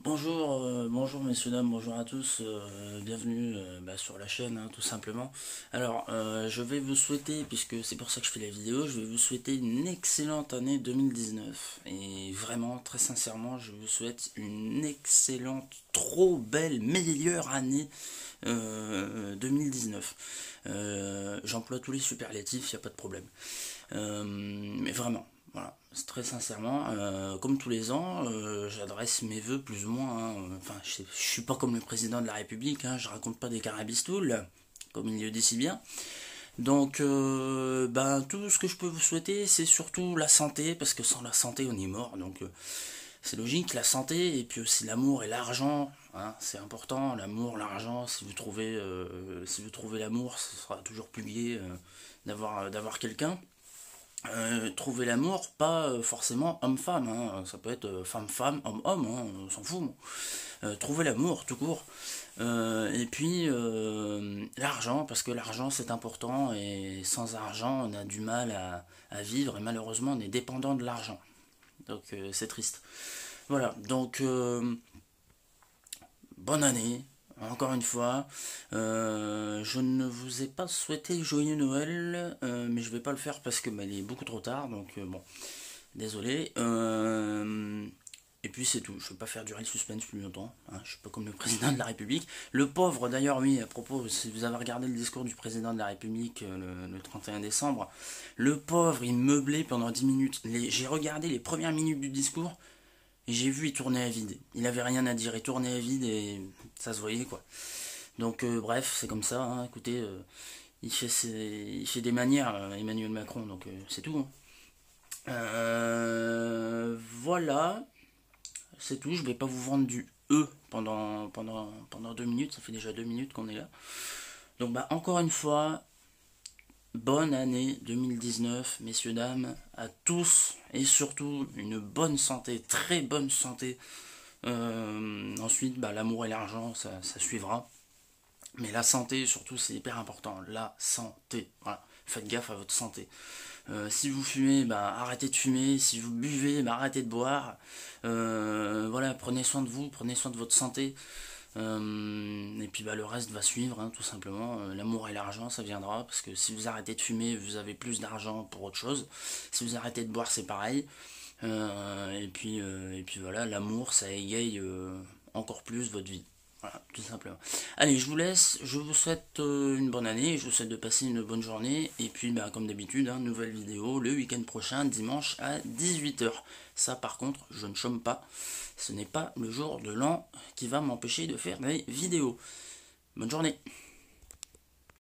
Bonjour messieurs dames, bonjour à tous, bienvenue sur la chaîne tout simplement. Alors je vais vous souhaiter, puisque c'est pour ça que je fais la vidéo, je vais vous souhaiter une excellente année 2019. Et vraiment, très sincèrement, je vous souhaite une excellente, trop belle, meilleure année 2019. J'emploie tous les superlatifs, il n'y a pas de problème. Mais vraiment, voilà, très sincèrement, comme tous les ans, j'adresse mes vœux plus ou moins, hein. Enfin, je suis pas comme le président de la République, hein, je raconte pas des carabistoules, comme il le dit si bien. Donc, tout ce que je peux vous souhaiter, c'est surtout la santé, parce que sans la santé, on est mort. Donc, c'est logique, la santé, et puis aussi l'amour et l'argent, hein, c'est important. L'amour, l'argent, si vous trouvez l'amour, ce sera toujours plus gai d'avoir quelqu'un. Trouver l'amour, pas forcément homme-femme, hein. Ça peut être femme-femme, homme-homme, hein, on s'en fout. Trouver l'amour, tout court. Et puis l'argent, parce que l'argent c'est important, et sans argent on a du mal à vivre, et malheureusement on est dépendant de l'argent. Donc c'est triste. Voilà, donc bonne année, encore une fois. Je ne vous ai pas souhaité joyeux Noël, mais je vais pas le faire parce que il est beaucoup trop tard, donc bon, désolé. Et puis c'est tout, je ne vais pas faire durer le suspense plus longtemps, hein, je suis pas comme le président de la République. Le pauvre d'ailleurs, oui, à propos, si vous avez regardé le discours du président de la République le 31 décembre, le pauvre il meublait pendant 10 minutes. J'ai regardé les premières minutes du discours, et j'ai vu, il tournait à vide. Il avait rien à dire, il tournait à vide et ça se voyait quoi. Donc bref, c'est comme ça, hein. Écoutez, il fait des manières, Emmanuel Macron, donc c'est tout, hein. Voilà, c'est tout. Je vais pas vous vendre du pendant 2 minutes. Ça fait déjà 2 minutes qu'on est là. Donc encore une fois, bonne année 2019, messieurs, dames, à tous. Et surtout, une bonne santé, très bonne santé. Ensuite, l'amour et l'argent, ça suivra. Mais la santé, surtout, c'est hyper important. La santé. Voilà. Faites gaffe à votre santé. Si vous fumez, arrêtez de fumer. Si vous buvez, arrêtez de boire. Voilà, prenez soin de vous, prenez soin de votre santé. Et puis le reste va suivre, hein, tout simplement. L'amour et l'argent, ça viendra. Parce que si vous arrêtez de fumer, vous avez plus d'argent pour autre chose. Si vous arrêtez de boire, c'est pareil. Et puis voilà, l'amour, ça égaye encore plus votre vie. Voilà, tout simplement. Allez, je vous laisse. Je vous souhaite une bonne année. Je vous souhaite de passer une bonne journée. Et puis, comme d'habitude, hein, nouvelle vidéo le week-end prochain, dimanche à 18h. Ça, par contre, je ne chôme pas. Ce n'est pas le jour de l'an qui va m'empêcher de faire des vidéos. Bonne journée.